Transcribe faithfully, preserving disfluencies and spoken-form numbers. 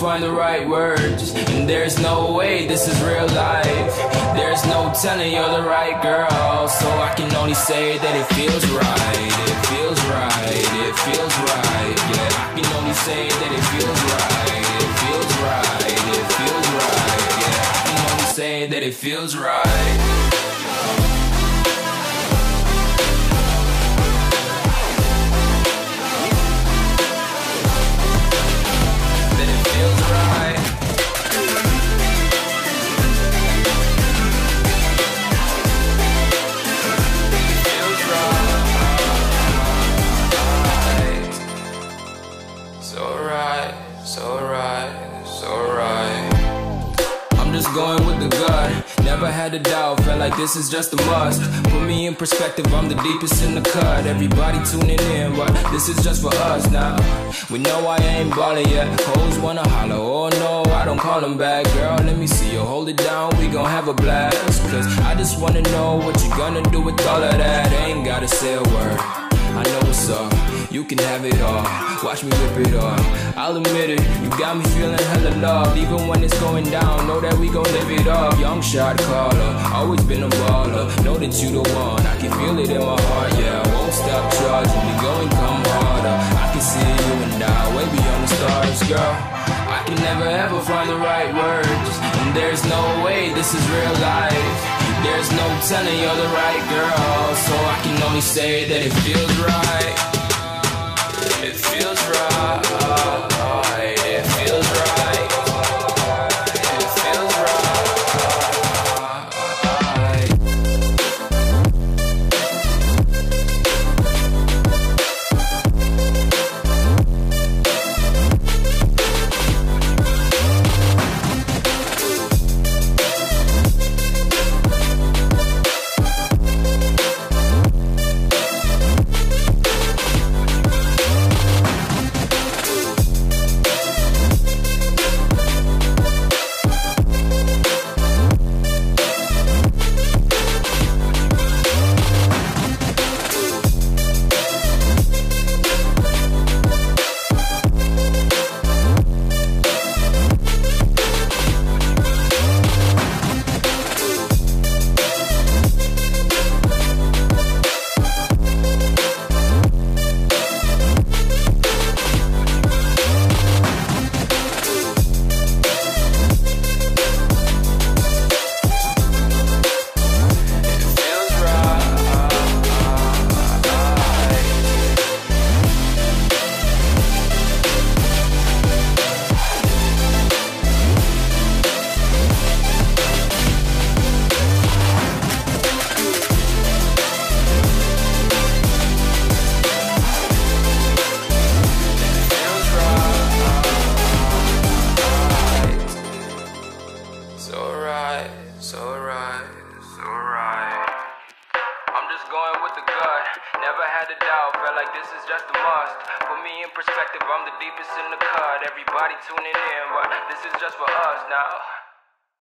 find the right words, and there's no way this is real life. There's no telling you're the right girl, so I can only say that it feels right. It feels right, it feels right. Yeah, I can only say that it feels right. It feels right, it feels right. Yeah, I can only say that it feels right. Going with the gut, never had a doubt, felt like this is just a must. Put me in perspective, I'm the deepest in the cut. Everybody tuning in, but this is just for us now. We know I ain't ballin' yet, hoes wanna holler, oh no, I don't call them back. Girl, let me see you hold it down, we gon' have a blast. Cause I just wanna know what you gonna do with all of that. Ain't gotta say a word, I know what's up. You can have it all, watch me rip it off. I'll admit it, you got me feeling hella loved. Even when it's going down, know that we gon' live it up. Young shot caller, always been a baller. Know that you the one, I can feel it in my heart. Yeah, I won't stop charging, we going come harder. I can see you and I, way beyond the stars, girl. I can never ever find the right words, and there's no way this is real life. There's no telling you're the right girl, so I can only say that it feels right. It feels right, it feels right, it feels never had a doubt, felt like this is just a must. Put me in perspective, I'm the deepest in the cut. Everybody tuning in, but this is just for us now.